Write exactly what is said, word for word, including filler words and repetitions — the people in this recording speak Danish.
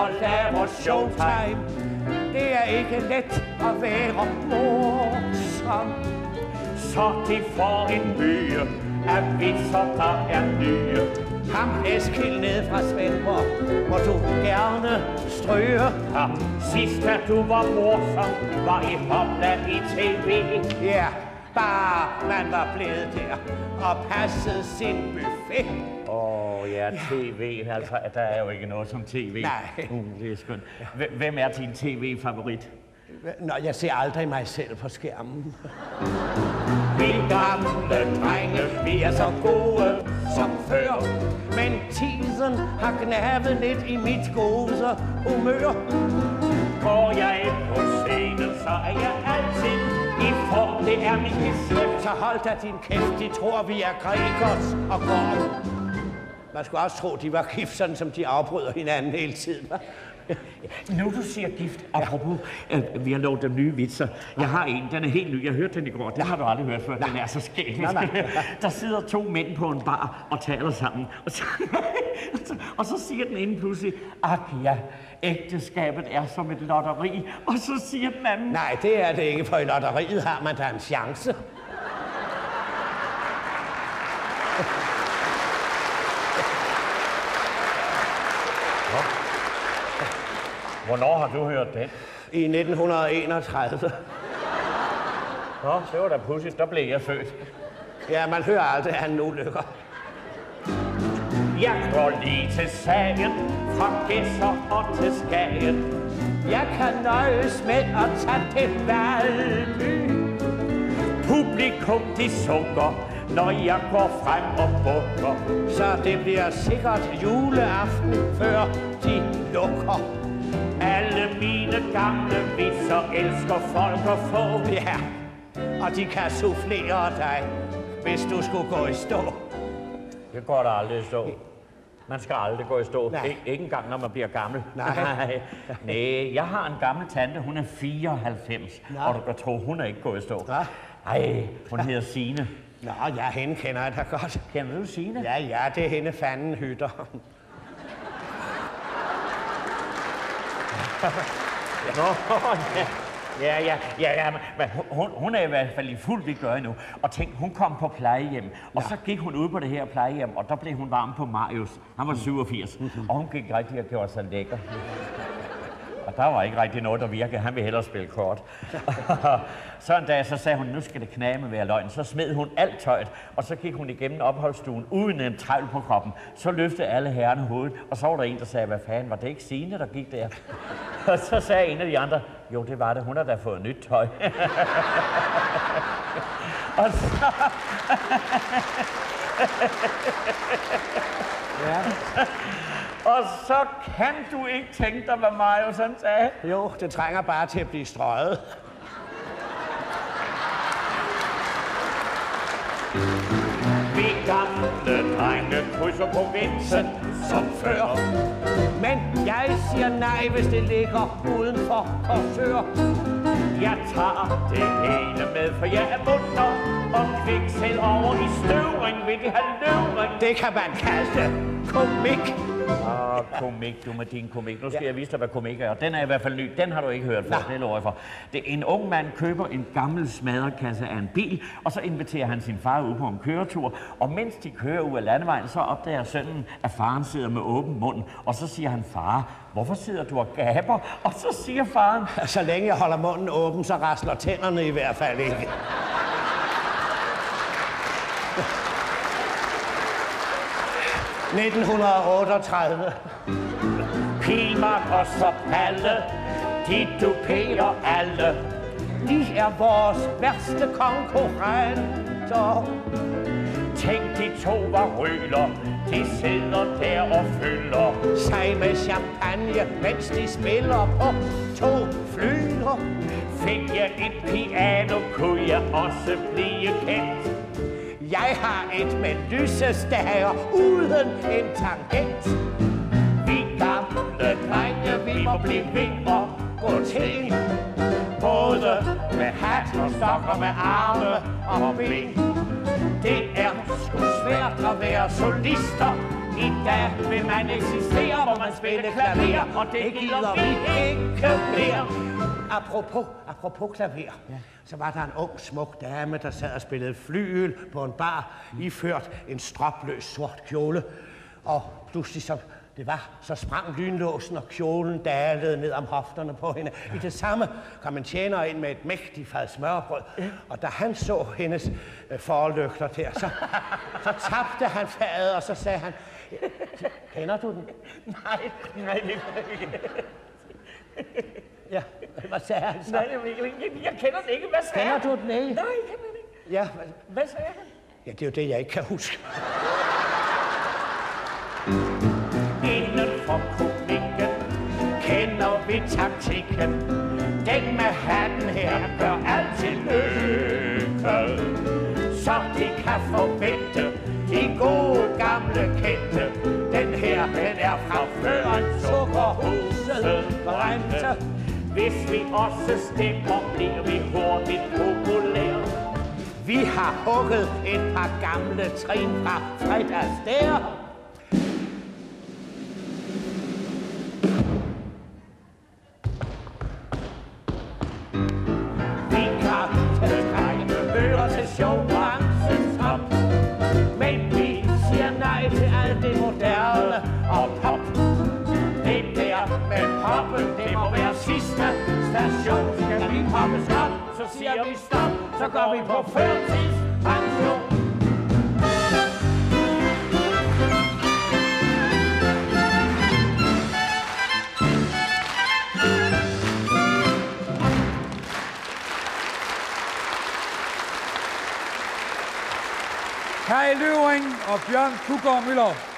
stolt af vores showtime. Det er ikke let at være morsom. Så de får en myge af vitser, der er nye. Ham Eskild ned fra Svendborg må du gerne stryge. Ja, sidst da du var morsom, var i Hopla i tv. Ja, bare man var blevet der og passede sin buffet. Åh, oh, ja, tv. Altså, der er jo ikke noget som tv. Nej. Uh, det er skønt. Hvem er din tv-favorit? Nå, jeg ser aldrig mig selv på skærmen. Vi gamle drenge, vi er så gode som før. Men tiden har gnavet lidt i mit gode humør. Går jeg ind på scenen, så er jeg altid i form. Det er min geschæft. Så hold da din kæft, de tror vi er Gregers og Gorm. Man skulle også tro, de var gift, sådan som de afbryder hinanden hele tiden. Nu du siger gift, apropos, øh, vi har lovet dem nye vitser. Jeg har en, den er helt ny. Jeg hørte den i går. Den har du aldrig hørt før. Den er så skæg. Der sidder to mænd på en bar og taler sammen. Og så, og så siger den ene pludselig, ak ja, ægteskabet er som et lotteri. Og så siger den anden, nej, det er det ikke, for i lotteriet har man da en chance. hvornår har du hørt den? I nitten enogtredive. Nå, det var da pudsigt. Der blev jeg født. Ja, man hører aldrig, at han nu lykker. Jeg går lige til sagen, fra Gedser og til Skagen. Jeg kan nøjes med at tage til Valby. Publikum, de sukker, når jeg går frem og bukker. Så det bliver sikkert juleaften, før de lukker. Alle mine gamle vitser elsker folk at få. Ja, og de kan soufflere dig, hvis du skulle gå i stå. Det går der aldrig i stå. Man skal aldrig gå i stå. Nej. Ik- ikke engang, når man bliver gammel. Nej. Nej, jeg har en gammel tante, hun er fireoghalvfems. Nej. Og du kan tro, hun er ikke gået i stå. Nej. Ej, hun hedder Signe. Nå, ja, hende kender jeg da godt. Kender du Signe? Ja, ja, det er hende fanden hytter. Nå, ja. Ja, ja, ja, ja, men hun, hun er i hvert fald i fuld vi gør endnu. Og tænk, hun kom på plejehjem, og ja. Så gik hun ud på det her plejehjem, og der blev hun varm på Marius. Han var syvogfirs, og hun gik rigtig og gjorde sig lækker. Og der var ikke rigtig noget, der virkede. Han ville hellere spille kort. Så en dag, så sagde hun, nu skal det knage være løgn. Så smed hun alt tøjet, og så gik hun igennem opholdsstuen uden en træl på kroppen. Så løftede alle herrerne hovedet, og så var der en, der sagde, hvad fanden, var det ikke Signe, der gik der? Og så sagde en af de andre, jo, det var det. Hun har da fået nyt tøj. Og så... Ja. Og så kan du ikke tænke dig, hvad Marius han sagde. Jo, det trænger bare til at blive strøget. Vi gamle drenge krydser provinsen som før. Men jeg siger nej, hvis det ligger uden for Korsør. Jeg tager det hele med, for jeg er munter og kviksel over i støvring. Vil de have løvring? Det kan man kalde komik. Åh, oh, komik, du med din komik. Nu skal ja. jeg vise dig, hvad komik er. Og den er i hvert fald ny. Den har du ikke hørt før, det lover jeg for. Det er en ung mand køber en gammel smadrekasse af en bil, og så inviterer han sin far ud på en køretur. Og mens de kører ud af landevejen, så opdager sønnen, at faren sidder med åben mund. Og så siger han, far, hvorfor sidder du og gaber? Og så siger faren, så længe jeg holder munden åben, så rasler tænderne i hvert fald ikke. nitten otteogtredive. Pilmark og så Palle, de duperer alle. De er vores værste konkurrenter. Tænk, de to var ryler, de sidder der og fylder sig med champagne, mens de spiller på to flyer. Fik jeg et piano, kunne jeg også blive kendt. Jeg har et med lysestager uden en tangent. Vi gamle drenge, vi må blive ved og gå til. Både med hat og stok og med arme og ben. Det er sgu svært at være solister I dag vil man eksistere, hvor man spiller klaver, og det gider vi ikke mere. Apropos, apropos klaver, ja. Så var der en ung, smuk dame, der sad og spillede flygel på en bar, iført en stropløs sort kjole. Og pludselig så det var, så sprang lynlåsen, og kjolen dalede ned om hofterne på hende. Ja. I det samme kom en tjener ind med et mægtigt fad smørbrød, ja. Og da han så hendes øh, forlygter der, så, så tabte han fadet, og så sagde han, kender du den? Nej, nej, det gør ikke. Ja, hvad sagde han så? Nej, jeg, jeg, jeg kender den ikke. Hvad sagde kender han? du den ikke? Nej, jeg kender den ikke. Ja, hvad, hvad sagde han? Ja, det er jo det, jeg ikke kan huske. Inden for komikken kender vi taktikken. Den med hatten her gør alt til lykke, så de kan forvente de gode gamle kendte. Den her, den er fra føren Sukkerhuset brændte. Hvis vi også stemmer, bliver vi hurtigt populære. Vi har hugget et par gamle trin fra fredags der. Vi gamle drenge hører til showbranchens top. Men vi siger nej til alt det moderne og pop. Det der med poppen, det må være sidste station. Skal vi poppes op, så siger vi stop, så går vi på førtidspension. Kai Løvring og Bjørn Puggaard Müller.